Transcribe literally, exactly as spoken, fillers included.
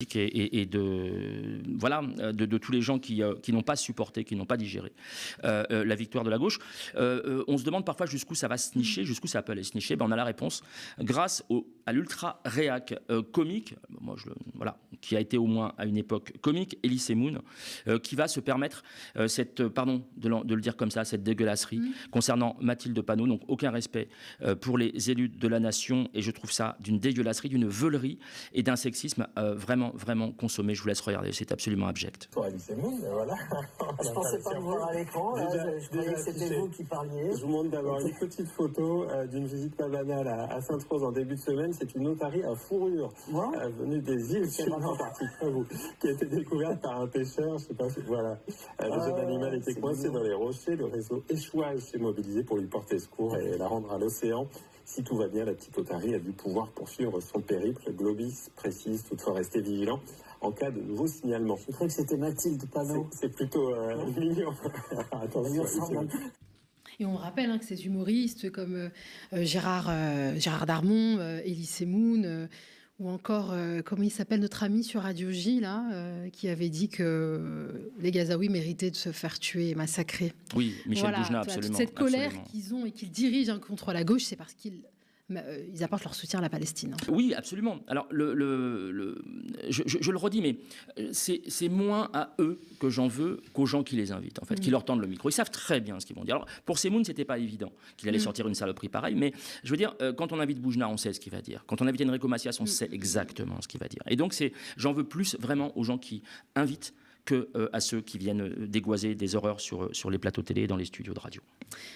et, et, et de voilà de, de tous les gens qui, euh, qui n'ont pas supporté, qui n'ont pas digéré euh, euh, la victoire de la gauche. Euh, euh, on se demande parfois jusqu'où ça va se nicher, jusqu'où ça peut aller se nicher. Ben, on a la réponse grâce au, à l'ultra réac euh, comique, moi je le, voilà, qui a été au moins à une époque comique, Elie Semoun, euh, qui va se permettre euh, cette, pardon de, de le dire comme ça, cette dégueulasserie mmh. concernant Mathilde Panot. Donc aucun respect euh, pour les élus de la nation, et je trouve ça d'une dégueulasserie, d'une veulerie et d'un sexisme euh, vraiment vraiment consommé. Je vous laisse regarder, c'est absolument abject. Pour Elie Semoun, voilà. Je ne pensais pas vous voir à l'écran, là, déjà, je, je croyais que c'était affiché. Vous qui parliez. Je vous montre d'abord une petite photo euh, d'une visite pas banale à, à Sainte-Rose en début de semaine. C'est une otarie à fourrure ouais. euh, venue des îles Sud-Antarctiques, qui a été découverte par un pêcheur. Je sais pas si, voilà. Euh, le ah, jeune animal était coincé dans les rochers. Le réseau échouage s'est mobilisé pour lui porter secours et la rendre à l'océan. Si tout va bien, la petite otarie a dû pouvoir poursuivre son périple. Globis précise toutefois rester vigilant en cas de nouveau signalement. Je crois que c'était Mathilde Panot. C'est, c'est plutôt euh, mignon. Attention. Et on rappelle hein, que ces humoristes comme euh, Gérard, euh, Gérard Darmon, euh, Elie Semoun, euh, ou encore, euh, comment il s'appelle, notre ami sur Radio J, là, euh, qui avait dit que les Gazaouis méritaient de se faire tuer et massacrer. Oui, Michel voilà, Boujna, absolument. Toute cette colère absolument. qu'ils ont et qu'ils dirigent hein, contre la gauche, c'est parce qu'ils... ils apportent leur soutien à la Palestine. Oui, absolument. Alors, le, le, le, je, je, je le redis, mais c'est, c'est moins à eux que j'en veux qu'aux gens qui les invitent, en fait, mmh. qui leur tendent le micro. Ils savent très bien ce qu'ils vont dire. Alors, pour Semoun, c'était pas évident qu'il allait mmh. sortir une saloperie pareille, mais je veux dire, quand on invite Boujna, on sait ce qu'il va dire. Quand on invite Enrico Macias, on mmh. sait exactement ce qu'il va dire. Et donc, c'est, j'en veux plus vraiment aux gens qui invitent que euh, à ceux qui viennent dégoiser des horreurs sur, sur les plateaux télé et dans les studios de radio.